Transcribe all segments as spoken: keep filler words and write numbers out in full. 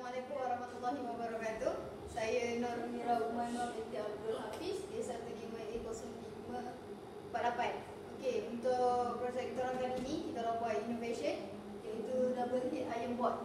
Assalamualaikum warahmatullahi wabarakatuh. Saya Nur Mira Umanur binti Abdul Hafiz, D satu lima A kosong lima empat lapan. Okey, untuk projek kita orang kali ni, kita orang buat innovation iaitu double hit iron board.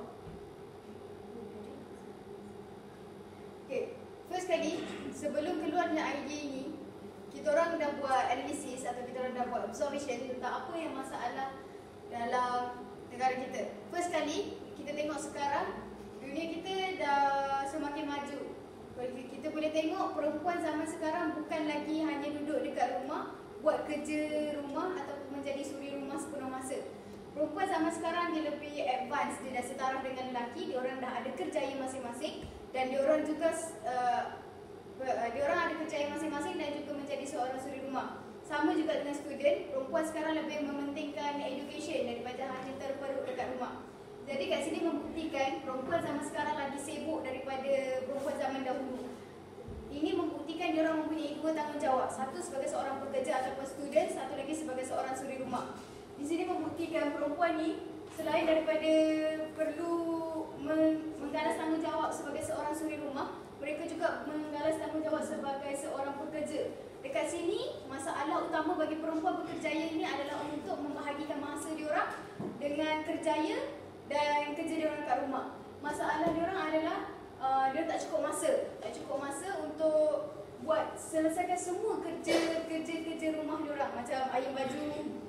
Okey, first kali sebelum keluarnya idea ni, kita orang dah buat analisis atau kita orang dah buat observation tentang apa yang masalah dalam negara kita. First kali kita tengok sekarang dunia kita dah semakin maju. Kita boleh tengok perempuan zaman sekarang bukan lagi hanya duduk dekat rumah buat kerja rumah ataupun menjadi suri rumah sepenuh masa. Perempuan zaman sekarang dia lebih advance, dia dah setaraf dengan lelaki, dia orang dah ada kerjaya masing-masing dan dia orang juga uh, dia orang ada kerjaya masing-masing dan juga menjadi seorang suri rumah. Sama juga dengan student, perempuan sekarang lebih mementingkan education daripada hanya terperuk dekat rumah. Jadi kat sini membuktikan perempuan zaman sekarang lagi sibuk daripada perempuan zaman dahulu. Ini membuktikan dia orang mempunyai dua tanggungjawab. Satu sebagai seorang pekerja ataupun student, satu lagi sebagai seorang suri rumah. Di sini membuktikan perempuan ni selain daripada perlu menggalas tanggungjawab sebagai seorang suri rumah, mereka juga menggalas tanggungjawab sebagai seorang pekerja. Dekat sini, masalah utama bagi perempuan bekerjaya ini adalah untuk membahagikan masa diorang dengan kerjaya dan kerja diorang kat rumah. Masalah diorang adalah uh, dia tak cukup masa. Tak cukup masa untuk buat selesaikan semua kerja-kerja-kerja rumah diorang. Macam ayun baju,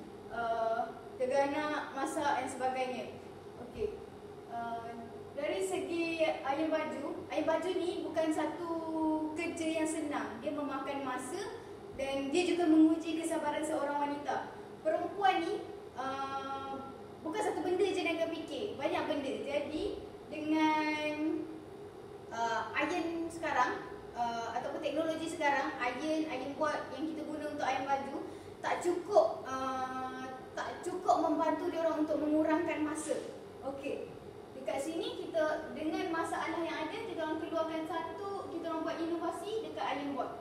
uh, jaga anak, masak dan sebagainya. Okey. Uh, dari segi ayun baju, ayun baju ni bukan satu kerja yang senang. Dia memakan masa dan dia juga menguji kesabaran seorang wanita. Perempuan ni uh, bukan satu benda je yang akan fikir, banyak benda. Jadi dengan uh, iron sekarang uh, ataupun teknologi sekarang, iron, iron board yang kita guna untuk iron baju tak cukup uh, tak cukup membantu dia orang untuk mengurangkan masa. Okey. Dekat sini kita dengan masalah yang ada, kita orang keluarkan satu, kita orang buat inovasi dekat iron board.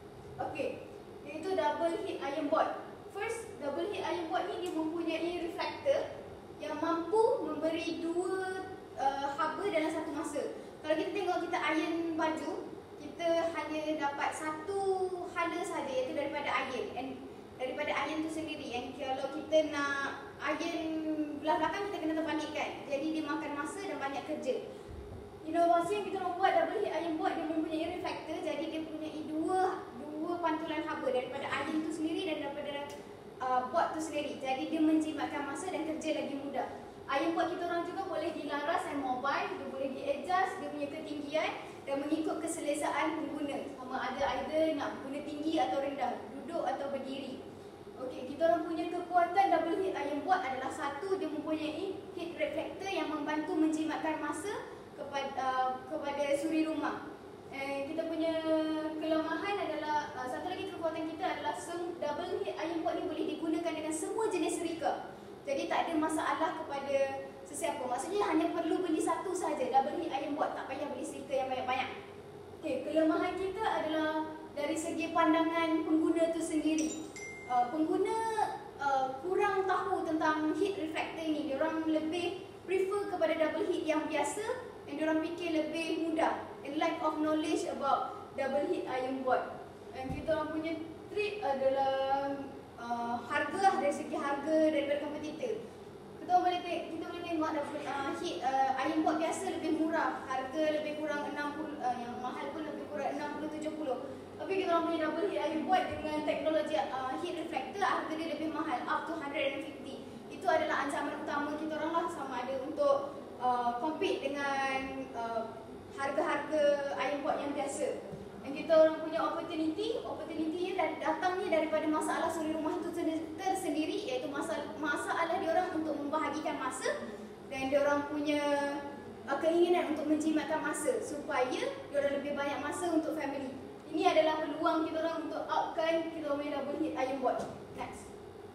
Okey. Iaitu double hit iron board. First, double hit iron board ni dia mempunyai reflector yang mampu memberi dua uh, haba dalam satu masa. Kalau kita tengok kita iron baju, kita hanya dapat satu hala saja, iaitu daripada iron. And daripada iron tu sendiri, and kalau kita nak iron belah belakang, kita kena terbalikkan. Jadi dia makan masa dan banyak kerja. Inovasi yang kita nak buat double hit iron board, dia mempunyai reflector, jadi dia mempunyai dua dua pantulan haba daripada iron tu sendiri dan daripada Uh, board tu sendiri. Jadi dia menjimatkan masa dan kerja lagi mudah. Iron board kita orang juga boleh dilaras dan mobile, dia boleh di-adjust dia punya ketinggian dan mengikut keselesaan pengguna. Sama ada either nak guna tinggi atau rendah, duduk atau berdiri. Okey, kita orang punya kekuatan double hit iron board adalah satu, dia mempunyai heat reflector yang membantu menjimatkan masa kepada uh, kepada suri rumah. Eh, kita punya kelemahan adalah uh, satu lagi kekuatan kita adalah double hit iron board ni boleh digunakan dengan semua jenis serika. Jadi tak ada masalah kepada sesiapa. Maksudnya hanya perlu beli satu saja double hit iron board, tak payah beli serika yang banyak-banyak. Okey, kelemahan kita adalah dari segi pandangan pengguna tu sendiri. Uh, pengguna uh, kurang tahu tentang heat reflector ni. Diorang lebih prefer kepada double hit yang biasa dan diorang fikir lebih mudah. A lack of knowledge about double hit iron board. Dan kita orang punya trip adalah uh, harga, dari segi harga daripada kompetitor. Kita boleh kita boleh tengok double uh, hit uh, iron board biasa lebih murah, harga lebih kurang enam puluh, uh, yang mahal pun lebih kurang enam puluh tujuh puluh. Tapi kita orang punya double hit iron board dengan teknologi uh, heat reflector, harga dia lebih mahal, up to one hundred fifty. Itu adalah ancaman utama kita orang lah, sama ada untuk uh, compete dengan uh, harga-harga iron board yang biasa. Dan kita orang punya opportunity, opportunity dan datangnya daripada masalah suri rumah itu tersendiri, iaitu masalah masalah diorang untuk membahagikan masa dan diorang punya uh, keinginan untuk menjimatkan masa supaya diorang lebih banyak masa untuk family. Ini adalah peluang kita orang untuk outkan kita punya double hit iron board. Next.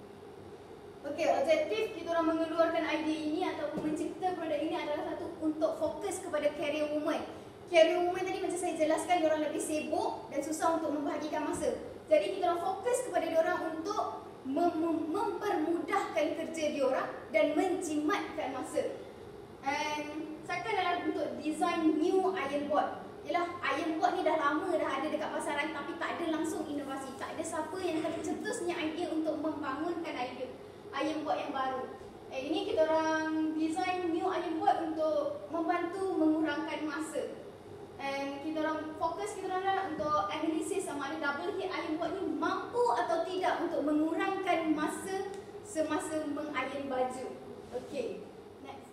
Okey, objektif kita orang mengeluarkan idea ini ataupun mencipta produk ini adalah satu, untuk fokus kepada career woman. Career woman tadi macam saya jelaskan, diorang lebih sibuk dan susah untuk membahagikan masa. Jadi kita orang fokus kepada diorang untuk mem mem mempermudahkan kerja diorang dan menjimatkan masa. And second adalah untuk design design new iron board. Yalah, iron board ni dah lama dah ada dekat pasaran tapi tak ada langsung inovasi. Tak ada siapa yang tercetusnya idea untuk membangunkan idea iron board yang baru. Eh, ini kita orang design new iron board untuk membantu mengurangkan masa. And kita orang fokus kita orang adalah untuk analisis sama ada double heat iron board ni mampu atau tidak untuk mengurangkan masa semasa mengiron baju. Okey. Next.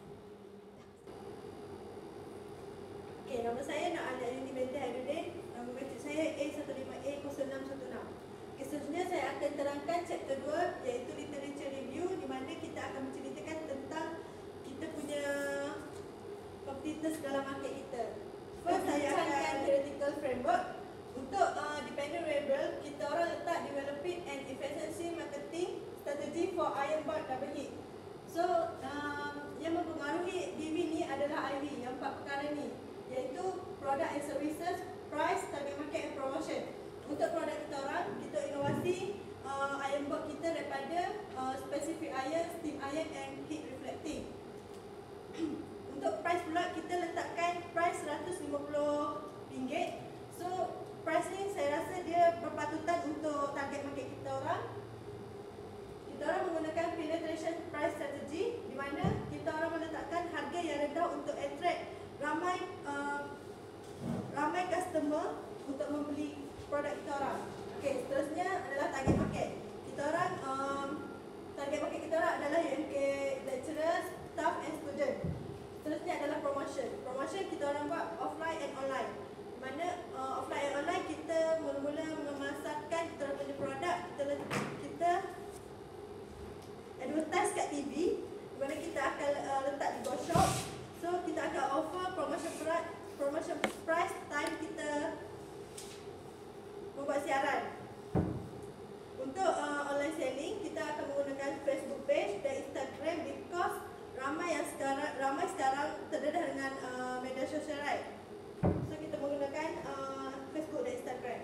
Okey, nama saya Nak Anak Yuni Binti Hairuddin. Nama metric saya A satu lima A kosong enam satu enam. Okay, seterusnya saya akan terangkan chapter dua iaitu literature review di mana kita akan menceritakan tentang kita punya competitors dalam market kita. First, saya akan theoretical framework. Untuk uh, dependent variable, kita orang letak developing and efficiency marketing strategy for iron board double heat. So, um, yang mempengaruhi D V ni adalah I V, yang empat perkara ni, iaitu product and services, price, target market and promotion. Untuk produk kita orang, kita inovasi uh, iron board kita daripada uh, specific iron, steam iron and heat reflecting. Untuk price pula, kita letakkan price seratus lima puluh ringgit. So, price ni saya rasa dia berpatutan untuk target market kita orang. Kita orang menggunakan penetration price strategy di mana kita orang meletakkan harga yang rendah untuk attract ramai uh, ramai customer untuk membeli produk kita orang. Okey, seterusnya adalah target market. Kita orang um, target market kita orang adalah U M K lecturers, staff and student. Seterusnya adalah promotion. Promotion kita orang buat offline and online. Di mana uh, offline and online kita mula-mula memasarkan kita orang punya produk, kita kita advertise kat T V, di mana kita akan uh, letak di go shop. So kita akan offer promotion price, promotion price time kita membuat siaran. Untuk uh, online selling, kita akan menggunakan Facebook page dan Instagram because ramai yang sekarang ramai sekarang terdedah dengan uh, media sosial, right? So kita menggunakan uh, Facebook dan Instagram.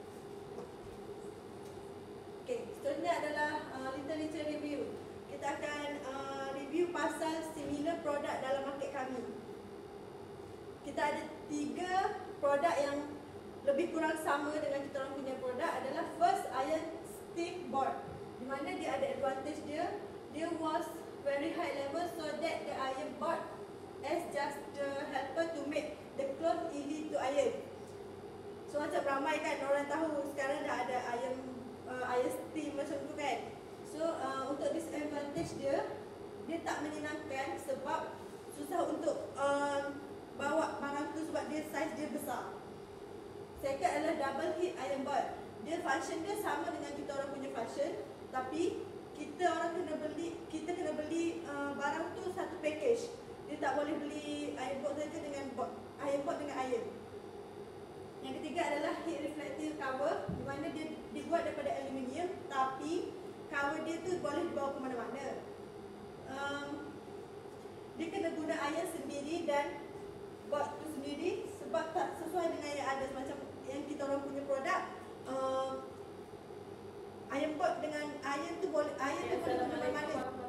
Okey, seterusnya adalah uh, literature review. Kita akan uh, review pasal similar produk dalam market kami. Kita ada tiga produk yang lebih kurang sama dengan kita orang punya produk adalah first iron steam board, di mana dia ada advantage dia, dia was very high level so that the iron board as just the helper to make the cloth easy to iron. So macam ramai kan orang tahu sekarang dah ada iron uh, iron steam macam tu kan. So uh, untuk disadvantage dia, dia tak menyenangkan sebab susah untuk uh, bawa barang tu sebab dia size dia besar. Second adalah double heat iron board. Dia function dia sama dengan kita orang punya function, tapi kita orang kena beli kita kena beli uh, barang tu satu package. Dia tak boleh beli iron board saja dengan board, iron board dengan iron. Yang ketiga adalah heat reflective cover, di mana dia dibuat daripada aluminium tapi cover dia tu boleh dibawa ke mana-mana. Um, dia kena guna iron sendiri dan board tu sendiri sebab tak sesuai dengan yang ada macam yang kita orang punya produk. Uh, iron board dengan iron tu boleh iron tu boleh guna mana-mana.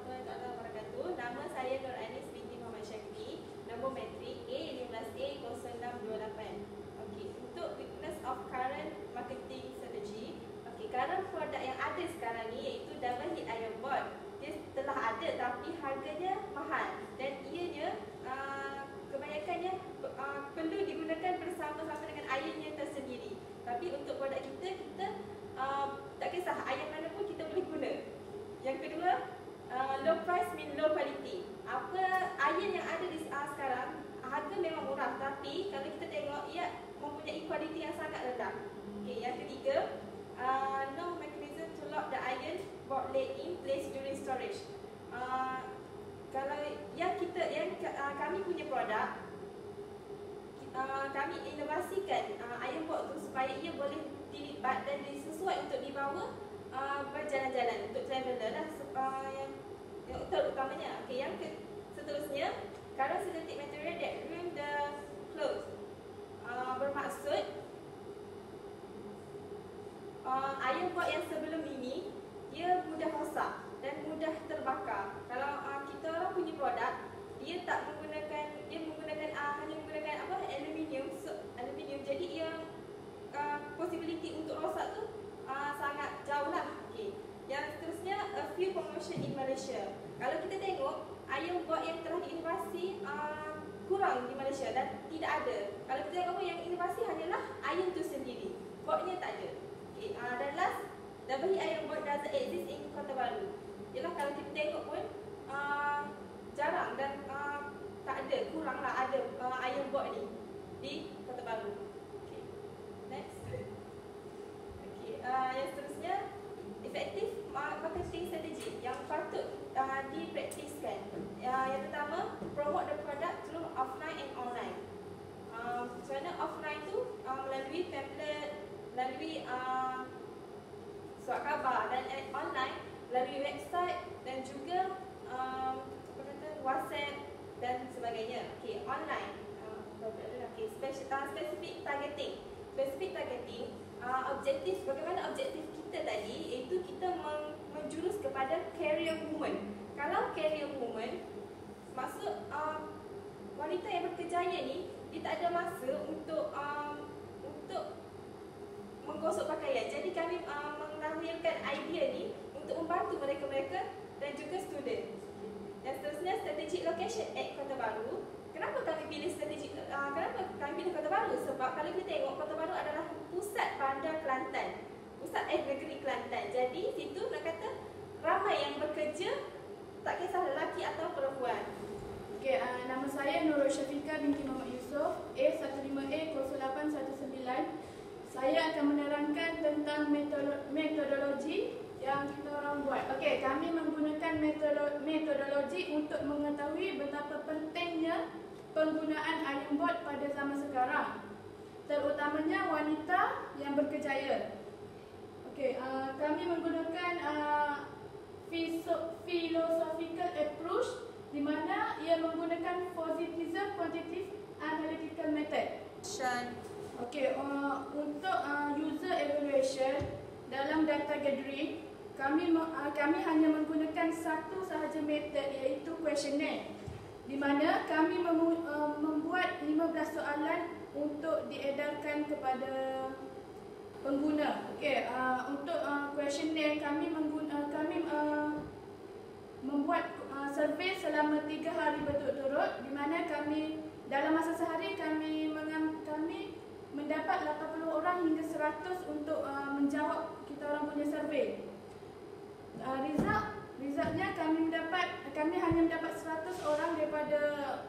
Nama saya Nur Anis binti Muhammad Syakri. Nombor metrik A satu lima A kosong enam dua lapan. Okey, untuk weakness of current marketing strategy. Okey, current produk yang ada sekarang ni iaitu double heat iron board. Dia telah ada tapi harganya mahal dan ianya uh, kebanyakannya uh, perlu digunakan bersama-sama dengan ironnya tersendiri. Tapi untuk produk kita, kita uh, tak kisah iron mana pun kita boleh guna. Yang kedua, uh, low price mean low quality. Apa iron yang ada di uh, sekarang, harga memang murah tapi kalau kita tengok ia mempunyai kualiti yang sangat rendah. Okay, yang ketiga, uh, no mechanism to lock the iron board laid in place during storage. Uh, kalau yang kita yang uh, kami punya produk, uh, kami inovasikan uh, iron board tu supaya ia boleh dilipat dan sesuai untuk dibawa uh, berjalan-jalan untuk traveller lah. Uh, yang yang terutamanya. Okay, yang ke, seterusnya, current synthetic material that ruin the clothes. Uh, bermaksud uh, iron board yang sebelum ini dia mudah rosak dan mudah terbakar. Kalau uh, kita orang punya produk, dia tak menggunakan dia menggunakan uh, hanya menggunakan apa iron board yang telah diinovasi uh, kurang di Malaysia dan tidak ada. Kalau kita tengok yang inovasi hanyalah iron tu sendiri, boardnya tak ada. Okay, uh, dan last, W iron board doesn't exist in Kota Baru. Ialah kalau kita tengok pun uh, jarang dan uh, tak ada, kuranglah ada uh, iron board ni di Kota Baru. Okay, next. Okay, uh, yang seterusnya, efektif marketing strategi yang patut uh, dipraktiskan. Uh, yang pertama, promote the product through offline and online. Uh, Macam mana offline tu uh, melalui pamphlet, melalui uh, surat khabar, dan uh, online melalui website dan juga uh, apa kata, WhatsApp dan sebagainya. Okay, online. Uh, okay, specific, uh, specific targeting. Specific targeting, uh, objektif, bagaimana objektif kita tadi, iaitu kita meng, menjurus kepada career woman. Kalau career woman, maksud uh, wanita yang berkejaya ni, dia tak ada masa untuk um, untuk menggosok pakaian. Jadi kami uh, melahirkan idea ni untuk membantu mereka-mereka dan juga student. Dan seterusnya, strategic location at Kota Baru. Kenapa kami pilih strategi, uh, kenapa kami pilih Kota Baru? Sebab kalau kita tengok, Kota Baru adalah pusat bandar Kelantan, pusat eh, negeri Kelantan. Jadi situ nak kata ramai yang bekerja, tak kisah lelaki atau perempuan. Okey, uh, nama saya Nurul Syafiqah binti Muhammad Yusof, A satu lima A kosong lapan satu sembilan. Saya akan menerangkan tentang metodolo metodologi yang kita orang buat. Okey, kami menggunakan metodolo metodologi untuk mengetahui betapa pentingnya penggunaan iron board pada zaman sekarang, terutamanya wanita yang berkejaya. Okey, uh, kami menggunakan uh, philosophical approach di mana ia menggunakan positivism quantitative analytical method. Okey, uh, untuk uh, user evaluation dalam data gathering, kami uh, kami hanya menggunakan satu sahaja metod, iaitu questionnaire, di mana kami memu, uh, membuat lima belas soalan untuk diedarkan kepada pengguna. Okey, uh, untuk uh, questionnaire kami mengguna, uh, kami uh, membuat uh, survey selama tiga hari berturut-turut, di mana kami dalam masa sehari kami mengam, kami mendapat lapan puluh orang hingga seratus untuk uh, menjawab kita orang punya survey. Uh, result Resultnya kami mendapat kami hanya mendapat seratus orang daripada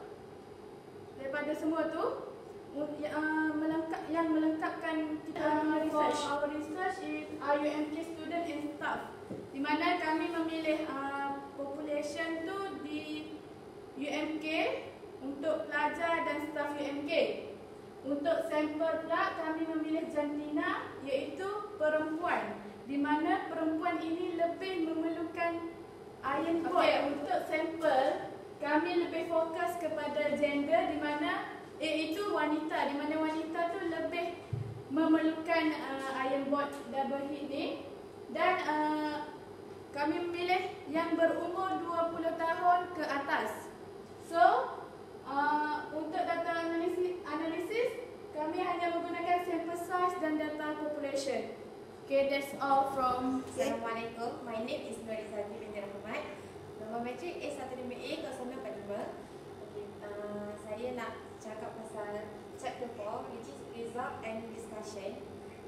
daripada semua tu uh, melengkap, yang melengkapkan kita uh, research. Our research is U M K student and staff, di mana kami memilih uh, population tu di U M K untuk pelajar dan staff U M K. Untuk sampel pula kami memilih jantina, iaitu perempuan, di mana perempuan ini lebih memerlukan iron board. Okay, untuk sampel kami lebih fokus kepada gender, di mana iaitu wanita, di mana wanita tu lebih memerlukan uh, iron board double hit ni, dan uh, kami memilih yang berumur dua puluh tahun ke atas. So uh, untuk data analisis, analisis kami hanya menggunakan sample size dan data population. Okay, that's all from. Assalamualaikum. My name is Nur Izati binti Rahmat. Nombor matrik A satu lima A kosong enam empat lima. Okay, uh, saya nak cakap pasal chapter four, which is result and discussion.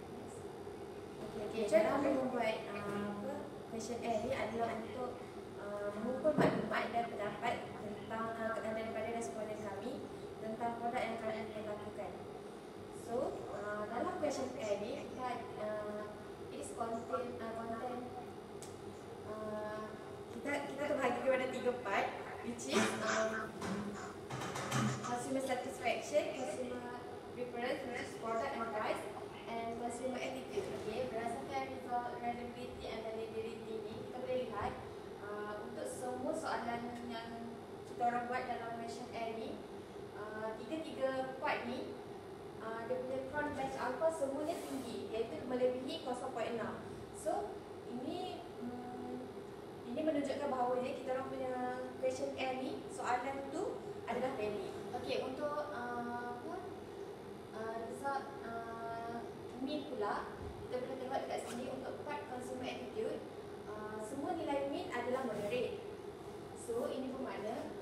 Okay, okay. Cara kami membuat uh, apa, questionnaire ni adalah untuk uh, mengumpul maklumat dan pendapat tentang uh, daripada responden kami tentang produk yang kami akan lakukan. So, uh, dalam questionnaire ni kita uh, is contain uh, content uh, kita kita terbahagi kepada tiga part, which is um, consumer satisfaction, consumer preference, which is product and price, and consumer attitude. Okay, berdasarkan result reliability and validity ni, kita boleh lihat uh, untuk semua soalan yang kita orang buat dalam questionnaire ni, uh, tiga-tiga part ni uh, dia punya front batch alpha semuanya tinggi, iaitu melebihi kosong perpuluhan enam. So ini um, ini menunjukkan bahawa dia kita orang punya questionnaire ni, soalan tu adalah valid. Okey, untuk uh, apa uh, result uh, mean pula, kita boleh tengok dekat sini untuk part consumer attitude, uh, semua nilai mean adalah moderate. So ini bermakna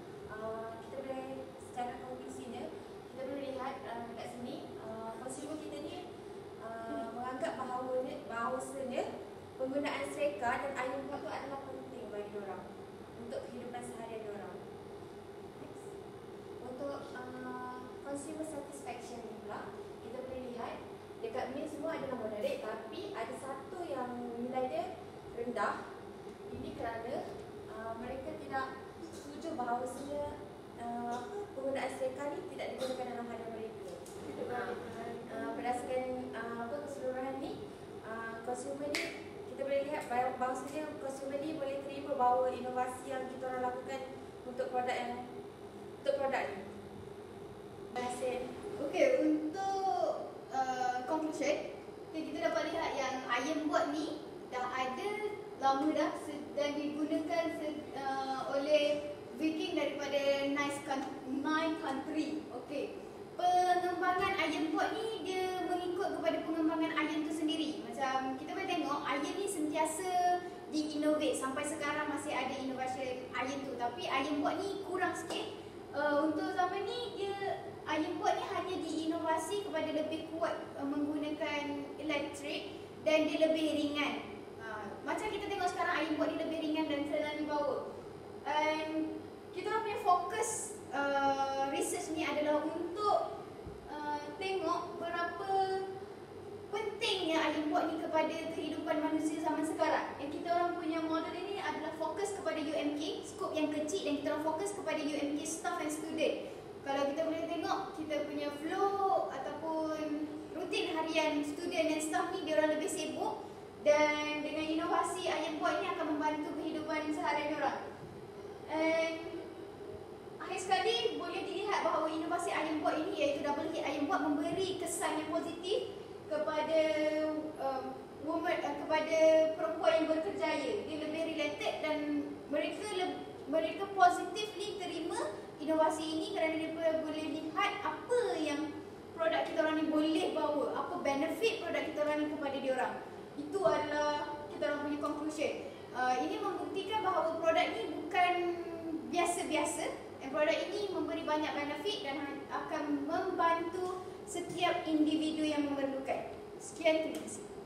bawa inovasi yang kita orang lakukan untuk produk yang untuk produk ni. Terima kasih. Okey, untuk uh, conclusion, okay, kita dapat lihat yang iron board ni dah ada lama dah dan digunakan uh, oleh Viking daripada nice nine country. Okey. Pengembangan iron board ni dia mengikut kepada pengembangan iron tu sendiri. Macam kita boleh tengok iron ni sentiasa di-innovate sampai sekarang masih ada innovation iron tu. Tapi iron board ni kurang sikit. Uh, untuk zaman ni dia iron board ni hanya diinovasi kepada lebih kuat uh, menggunakan elektrik dan dia lebih ringan. Uh, macam kita tengok sekarang iron board ni lebih ringan dan senang dibawa. And kita orang punya fokus uh, research ni adalah untuk uh, tengok berapa pentingnya iron board ni kepada kehidupan manusia zaman sekarang. Yang kita orang punya model ini adalah fokus kepada U M K, skop yang kecil, dan kita orang fokus kepada U M K staff and student. Kalau kita boleh tengok kita punya flow ataupun rutin harian student dan staff ni dia orang lebih sibuk, dan dengan inovasi iron board ni akan membantu kehidupan seharian orang. And akhir sekali boleh dilihat bahawa inovasi iron board ini iaitu double head iron board memberi kesan yang positif kepada um, woman uh, kepada perempuan yang berkerjaya. Dia lebih related dan mereka le- mereka positively terima inovasi ini kerana mereka boleh lihat apa yang produk kita orang ni boleh bawa, apa benefit produk kita orang ni kepada dia orang. Itu adalah kita orang punya conclusion. Uh, ini membuktikan bahawa produk ni bukan biasa-biasa. Dan produk ini memberi banyak benefit dan akan membantu setiap individu yang memerlukan. Sekian, terima kasih.